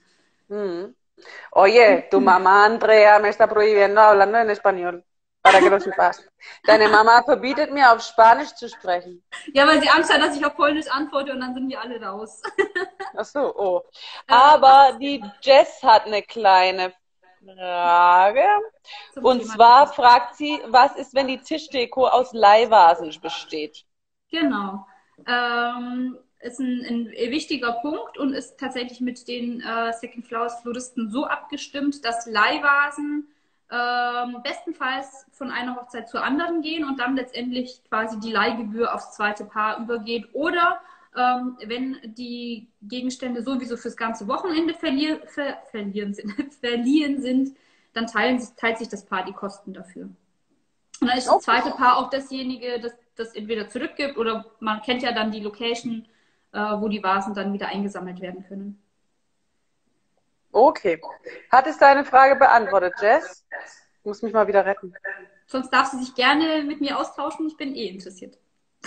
Oye, tu mamá Andrea me está prohibiendo hablando en español, para que lo sepas. Deine Mama verbietet mir, auf Spanisch zu sprechen. Ja, weil sie Angst hat, dass ich auf Polnisch antworte und dann sind wir alle raus. Ach so, oh. Aber die Jess hat eine kleine Frage. Und zwar fragt sie, was ist, wenn die Tischdeko aus Leihvasen besteht? Genau. Ist ein wichtiger Punkt und ist tatsächlich mit den Second Flowers Floristen so abgestimmt, dass Leihvasen bestenfalls von einer Hochzeit zur anderen gehen und dann letztendlich quasi die Leihgebühr aufs zweite Paar übergeht. Oder wenn die Gegenstände sowieso fürs ganze Wochenende verliehen sind, dann teilt sich das Paar die Kosten dafür. Und dann ist das zweite Paar auch dasjenige, das entweder zurückgibt oder man kennt ja dann die Location, wo die Vasen dann wieder eingesammelt werden können. Okay. Hat es deine Frage beantwortet, Jess? Ich muss mich mal wieder retten. Sonst darf sie sich gerne mit mir austauschen, ich bin interessiert.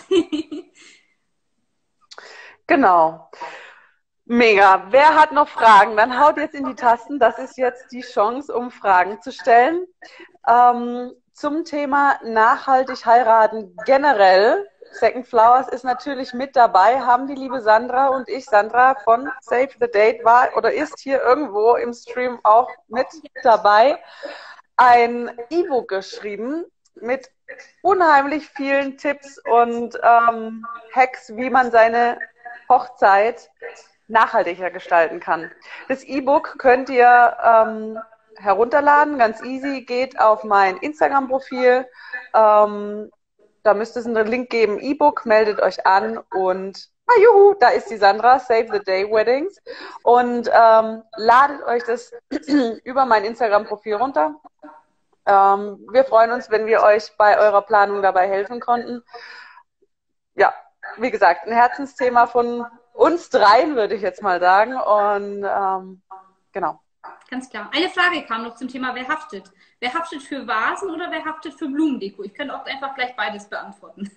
Genau. Mega. Wer hat noch Fragen? Dann haut jetzt in die Tasten. Das ist jetzt die Chance, um Fragen zu stellen. Zum Thema nachhaltig heiraten generell. Second Flowers ist natürlich mit dabei. Haben die liebe Sandra und ich, Sandra von Save the Date, war oder ist hier irgendwo im Stream auch mit dabei, ein E-Book geschrieben mit unheimlich vielen Tipps und Hacks, wie man seine Hochzeit nachhaltiger gestalten kann. Das E-Book könnt ihr herunterladen, ganz easy, geht auf mein Instagram-Profil. Da müsste es einen Link geben, E-Book, meldet euch an und juhu, da ist die Sandra, Save the Day Weddings. Und ladet euch das über mein Instagram-Profil runter. Wir freuen uns, wenn wir euch bei eurer Planung dabei helfen konnten. Ja, wie gesagt, ein Herzensthema von uns dreien, würde ich jetzt mal sagen. Und genau. Ganz klar. Eine Frage kam noch zum Thema, wer haftet? Wer haftet für Vasen oder wer haftet für Blumendeko? Ich könnte auch einfach gleich beides beantworten.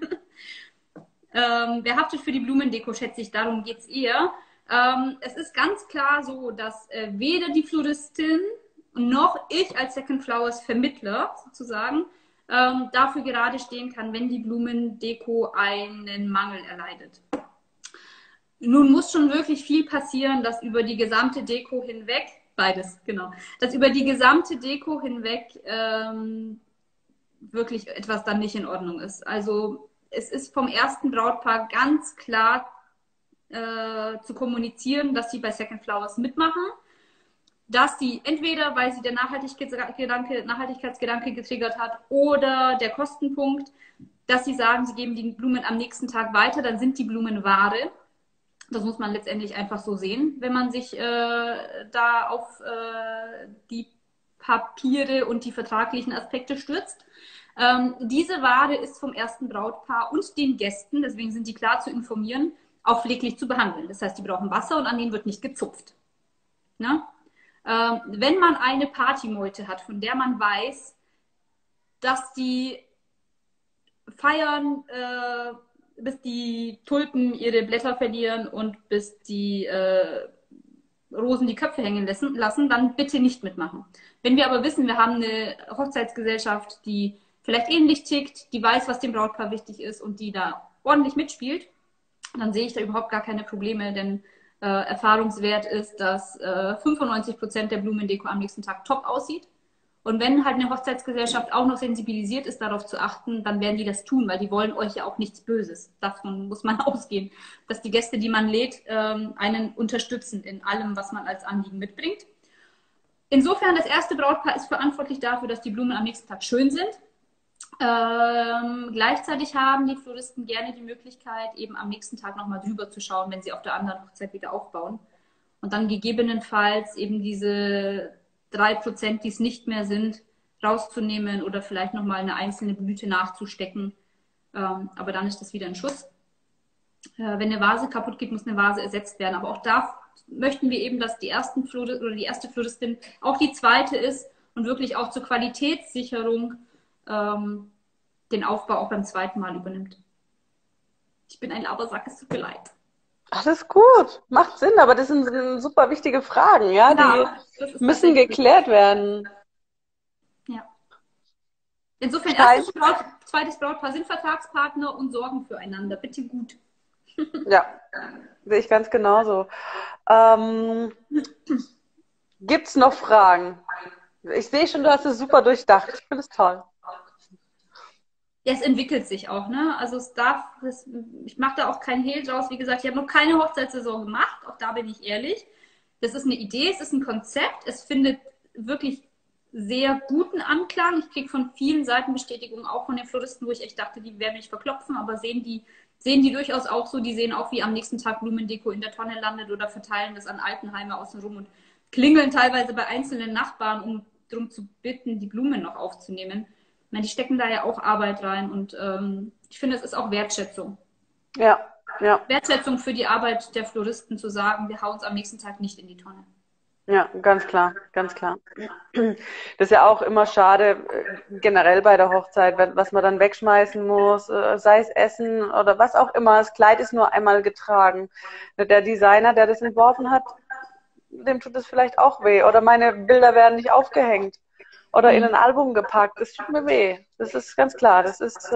Wer haftet für die Blumendeko, schätze ich, darum geht es eher. Es ist ganz klar so, dass weder die Floristin noch ich als Second Flowers Vermittler sozusagen dafür gerade stehen kann, wenn die Blumendeko einen Mangel erleidet. Nun muss schon wirklich viel passieren, dass über die gesamte Deko hinweg, beides, genau, dass über die gesamte Deko hinweg wirklich etwas dann nicht in Ordnung ist. Also es ist vom ersten Brautpaar ganz klar zu kommunizieren, dass sie bei Second Flowers mitmachen, dass die entweder, weil sie der Nachhaltigkeitsgedanke getriggert hat oder der Kostenpunkt, dass sie sagen, sie geben die Blumen am nächsten Tag weiter, dann sind die Blumen Ware. Das muss man letztendlich einfach so sehen, wenn man sich da auf die Papiere und die vertraglichen Aspekte stürzt. Diese Ware ist vom ersten Brautpaar und den Gästen, deswegen sind die klar zu informieren, auch pfleglich zu behandeln. Das heißt, die brauchen Wasser und an denen wird nicht gezupft. Ne? Wenn man eine Partymeute hat, von der man weiß, dass die feiern, bis die Tulpen ihre Blätter verlieren und bis die Rosen die Köpfe hängen lassen, dann bitte nicht mitmachen. Wenn wir aber wissen, wir haben eine Hochzeitsgesellschaft, die vielleicht ähnlich tickt, die weiß, was dem Brautpaar wichtig ist und die da ordentlich mitspielt, dann sehe ich da überhaupt gar keine Probleme, denn Erfahrungswert ist, dass 95% der Blumendeko am nächsten Tag top aussieht. Und wenn halt eine Hochzeitsgesellschaft auch noch sensibilisiert ist, darauf zu achten, dann werden die das tun, weil die wollen euch ja auch nichts Böses. Davon muss man ausgehen, dass die Gäste, die man lädt, einen unterstützen in allem, was man als Anliegen mitbringt. Insofern, das erste Brautpaar ist verantwortlich dafür, dass die Blumen am nächsten Tag schön sind. Gleichzeitig haben die Floristen gerne die Möglichkeit, eben am nächsten Tag nochmal drüber zu schauen, wenn sie auf der anderen Hochzeit wieder aufbauen. Und dann gegebenenfalls eben diese 3%, die es nicht mehr sind, rauszunehmen oder vielleicht nochmal eine einzelne Blüte nachzustecken. Aber dann ist das wieder ein Schuss. Wenn eine Vase kaputt geht, muss eine Vase ersetzt werden. Aber auch da möchten wir eben, dass die erste Floristin auch die zweite ist und wirklich auch zur Qualitätssicherung den Aufbau auch beim zweiten Mal übernimmt. Ich bin ein Labersack, es tut mir leid. Alles gut, macht Sinn, aber das sind super wichtige Fragen, ja, die müssen geklärt werden. Ja. Insofern, erstes zweites Brautpaar sind Vertragspartner und sorgen füreinander. Bitte gut. Ja, sehe ich ganz genauso. Gibt es noch Fragen? Ich sehe schon, du hast es super durchdacht. Ich finde es toll. Ja, es entwickelt sich auch, ne? Also ich mache da auch keinen Hehl draus. Wie gesagt, ich habe noch keine Hochzeitssaison gemacht, auch da bin ich ehrlich. Das ist eine Idee, es ist ein Konzept, es findet wirklich sehr guten Anklang. Ich kriege von vielen Seiten Bestätigungen, auch von den Floristen, wo ich echt dachte, die werden mich verklopfen, aber sehen die durchaus auch so, die sehen auch, wie am nächsten Tag Blumendeko in der Tonne landet oder verteilen das an Altenheime außenrum und klingeln teilweise bei einzelnen Nachbarn, um darum zu bitten, die Blumen noch aufzunehmen. Ich meine, die stecken da ja auch Arbeit rein und ich finde, es ist auch Wertschätzung. Ja, ja. Wertschätzung für die Arbeit der Floristen zu sagen, wir hauen es am nächsten Tag nicht in die Tonne. Ja, ganz klar, ganz klar. Das ist ja auch immer schade, generell bei der Hochzeit, was man dann wegschmeißen muss, sei es Essen oder was auch immer. Das Kleid ist nur einmal getragen. Der Designer, der das entworfen hat, dem tut es vielleicht auch weh. Oder meine Bilder werden nicht aufgehängt oder in ein Album gepackt. Das tut mir weh. Das ist ganz klar. Das ist,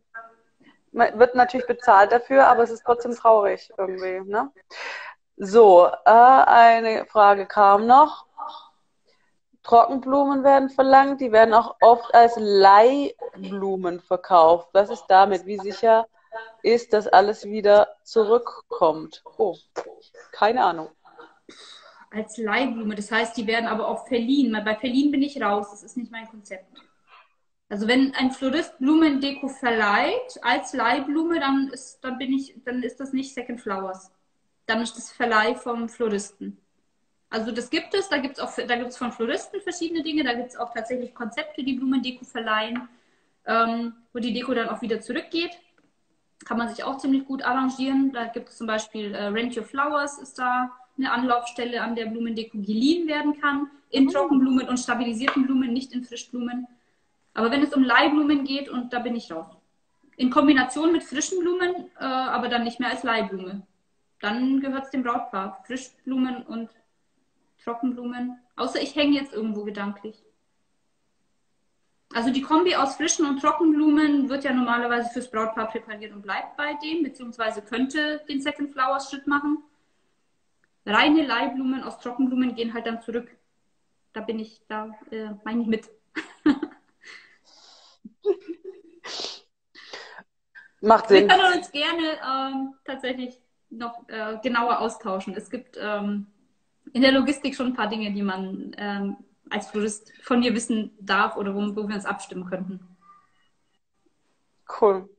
man wird natürlich bezahlt dafür, aber es ist trotzdem traurig irgendwie, ne? So, eine Frage kam noch. Trockenblumen werden verlangt, die werden auch oft als Leihblumen verkauft. Was ist damit? Wie sicher ist, dass alles wieder zurückkommt? Oh, keine Ahnung. Als Leihblume, das heißt, die werden aber auch verliehen. Bei verliehen bin ich raus, das ist nicht mein Konzept. Also wenn ein Florist Blumendeko verleiht als Leihblume, dann ist das nicht Second Flowers. Dann ist das Verleih vom Floristen. Also das gibt es, da gibt es von Floristen verschiedene Dinge, da gibt es auch tatsächlich Konzepte, die Blumendeko verleihen, wo die Deko dann auch wieder zurückgeht. Kann man sich auch ziemlich gut arrangieren. Da gibt es zum Beispiel Rent Your Flowers ist da eine Anlaufstelle, an der Blumendeko geliehen werden kann, in Trockenblumen und stabilisierten Blumen, nicht in Frischblumen. Aber wenn es um Leihblumen geht, und da bin ich raus. In Kombination mit frischen Blumen, aber dann nicht mehr als Leihblume. Dann gehört es dem Brautpaar. Frischblumen und Trockenblumen. Außer ich hänge jetzt irgendwo gedanklich. Also die Kombi aus frischen und Trockenblumen wird ja normalerweise fürs Brautpaar präpariert und bleibt bei dem, beziehungsweise könnte den Second Flowers Schritt machen. Reine Leihblumen aus Trockenblumen gehen halt dann zurück. Da meine ich mit. Macht Sinn. Wir können uns gerne tatsächlich noch genauer austauschen. Es gibt in der Logistik schon ein paar Dinge, die man als Florist von mir wissen darf oder wo wir uns abstimmen könnten. Cool.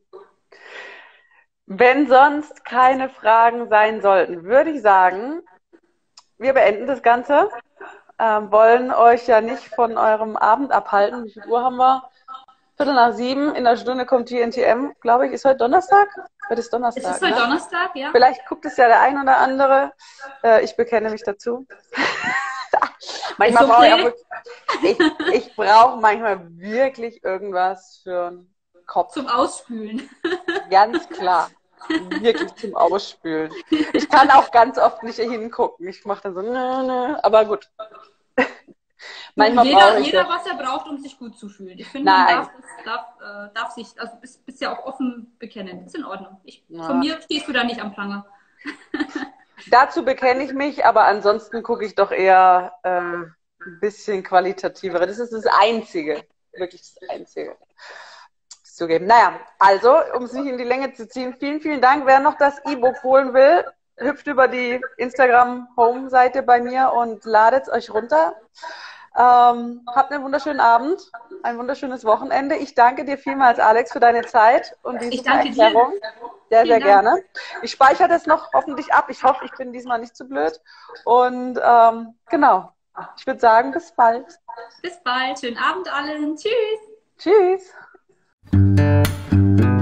Wenn sonst keine Fragen sein sollten, würde ich sagen, wir beenden das Ganze. Wollen euch ja nicht von eurem Abend abhalten. Wie viel Uhr haben wir? 7:15, in der Stunde kommt GNTM, glaube ich. Ist heute Donnerstag? Heute ist Donnerstag. Es ist heute Donnerstag, ja. Vielleicht guckt es ja der ein oder andere. Ich bekenne mich dazu. Manchmal brauche ich brauche manchmal wirklich irgendwas für den Kopf. Zum Ausspülen. Ganz klar. Wirklich zum Ausspülen. Ich kann auch ganz oft nicht hingucken. Ich mache dann so, aber gut. Manchmal jeder, was er braucht, um sich gut zu fühlen. Ich finde, man darf sich, also bist ja auch offen bekennen. Ist in Ordnung. Von mir stehst du da nicht am Pranger. Dazu bekenne ich mich, aber ansonsten gucke ich doch eher ein bisschen qualitativere. Das ist das Einzige. Wirklich das Einzige. Zugeben. Naja, also, um es nicht in die Länge zu ziehen, vielen, vielen Dank. Wer noch das E-Book holen will, hüpft über die Instagram-Home-Seite bei mir und ladet es euch runter. Habt einen wunderschönen Abend, ein wunderschönes Wochenende. Ich danke dir vielmals, Alex, für deine Zeit und diese Erklärung. Sehr, sehr gerne. Ich speichere das noch hoffentlich ab. Ich hoffe, ich bin diesmal nicht zu blöd. Und genau, ich würde sagen, bis bald. Bis bald. Schönen Abend allen. Tschüss. Tschüss.